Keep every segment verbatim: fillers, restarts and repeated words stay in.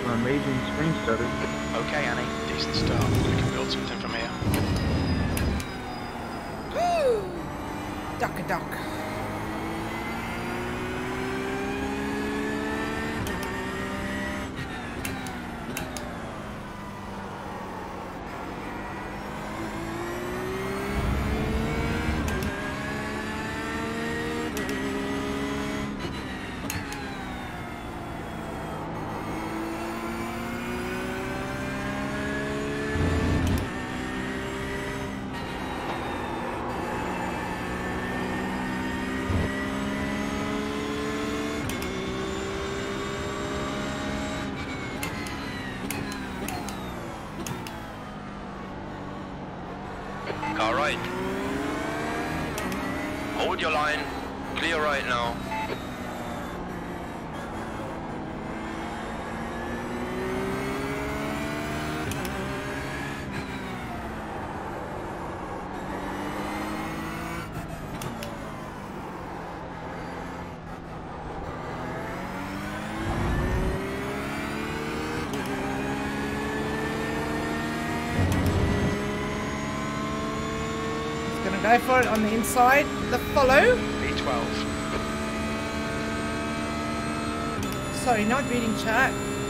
My raging screen stuttered. Okay, Annie, decent start. We can build something from here. Woo! Duck a duck. Car right. Hold your line. Clear right now. Go for it on the inside. The follow. B twelve. Sorry, not reading chat.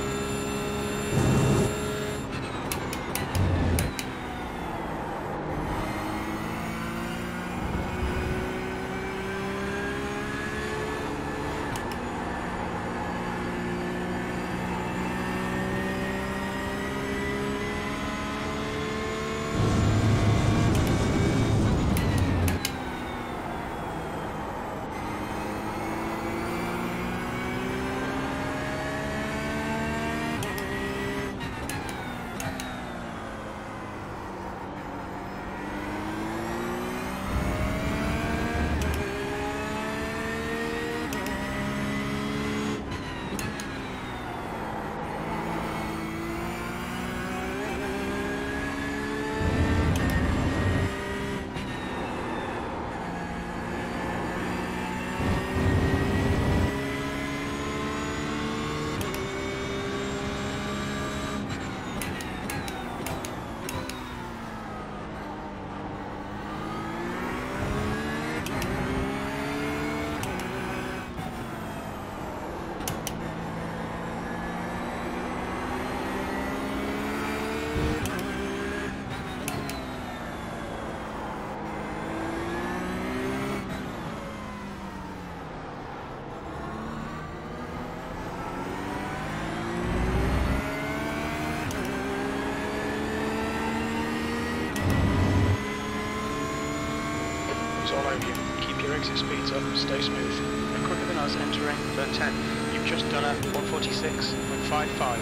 All over you. Keep your exit speeds up, stay smooth. You're quicker than us entering turn ten. You've just done a one forty-six point five five.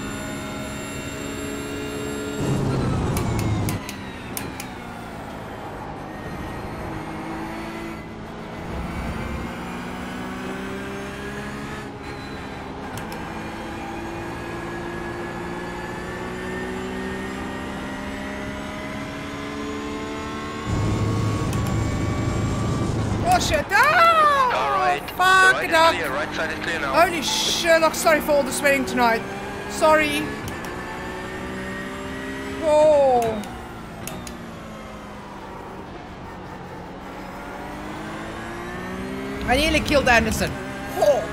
Oh shit! Oh! Car right. Fuck Right it is up! clear. Right side is clear now. Holy Sherlock, sorry for all the swearing tonight. Sorry. Oh. I nearly killed Anderson. Oh.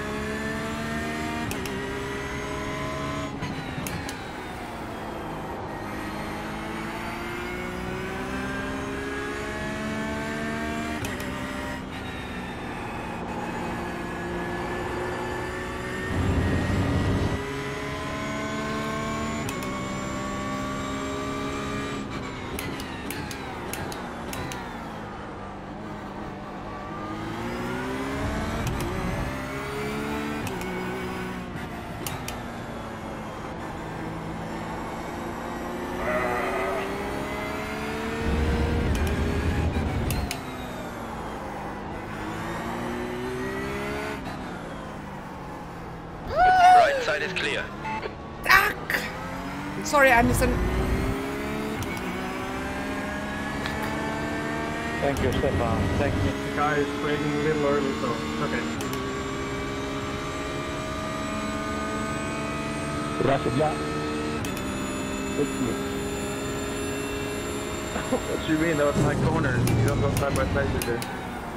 Side is clear. Fuck. Sorry, Anderson. Thank you, Stefan. Thank you. The guy is braking a little early, so okay. Gracias ya. What you mean? That was my corner. You don't go side by side with her.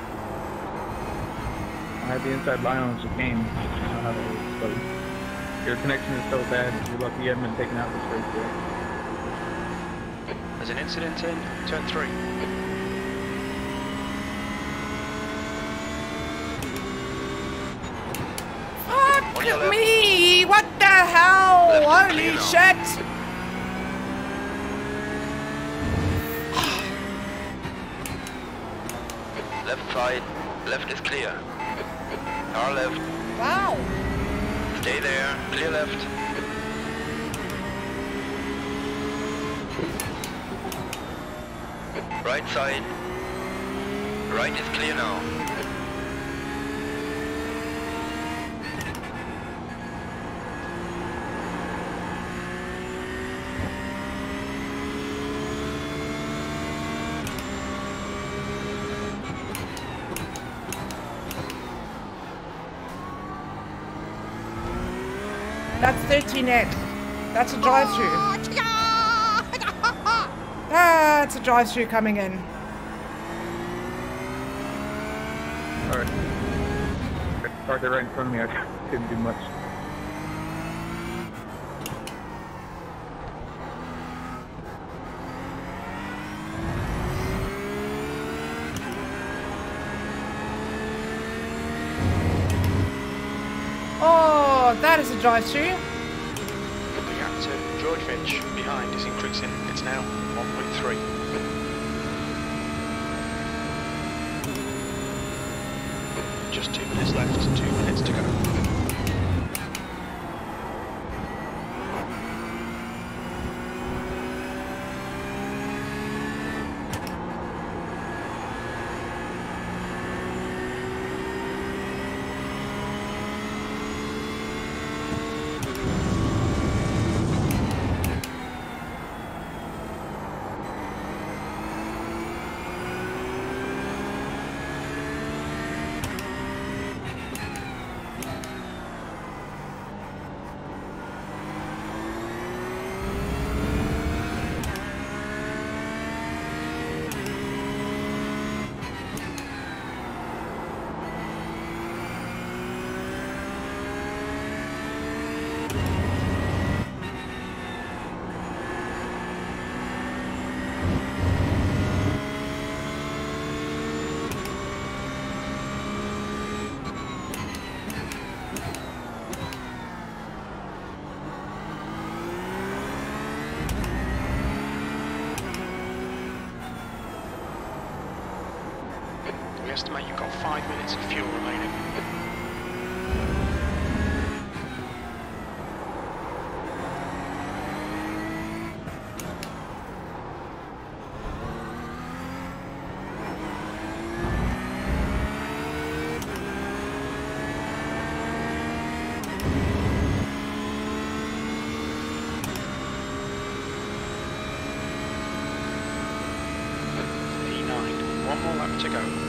I had the inside line on chicane. I don't have it, so your connection is so bad. You're lucky you haven't been taken out this race yet. There's an incident in turn three. Fuck me! What the hell? Left Holy clear now. shit! Left side. Left is clear. Car left. Wow! Stay there. Clear left. Right side. Right is clear now. That's thirteen X. That's a drive-through. Ah, it's a drive-through coming in. Alright. Car there right in front of me. I couldn't do much. Oh, that is a drive-through. The gap to George Finch behind is increasing. It's now one point three. Just two minutes left, two minutes to go. We estimate you've got five minutes of fuel remaining. P nine, one more lap to go.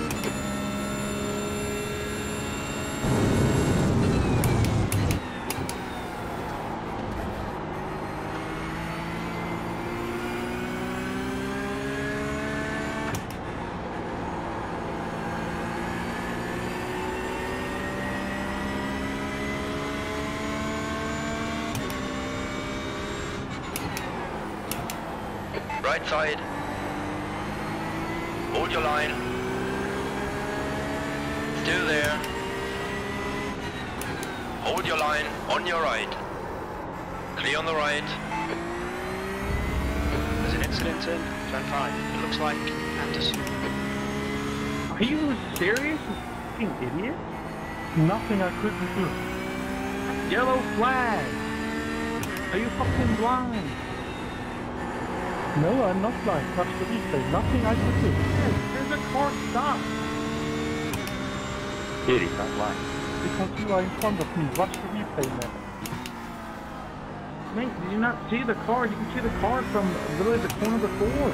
Right side. Hold your line. Still there. Hold your line on your right. Clear on the right. There's an incident in turn five. It looks like Anderson. Are you serious? You fucking idiot. Nothing I couldn't do. Yellow flag. Are you fucking blind? No, I'm not blind. Watch the replay. Nothing I could do. There's a car stop. Idiot, not blind. Because you are in front of me. Watch the replay, man. Mate, did you not see the car? You can see the car from literally the corner before.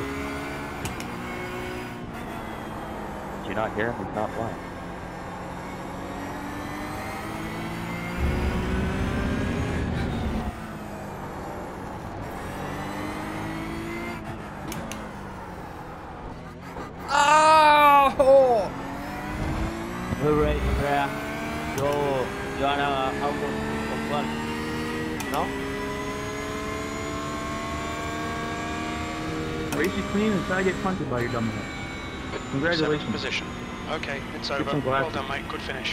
Did you not hear him? He's not blind. Race you clean and try to get punted by your dumbass. Seventh Congratulations. position. Okay, it's Get over. some Well glasses. done, mate. Good finish.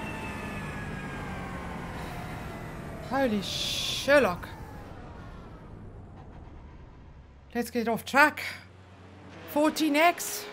Holy Sherlock. Let's get off track. fourteen X.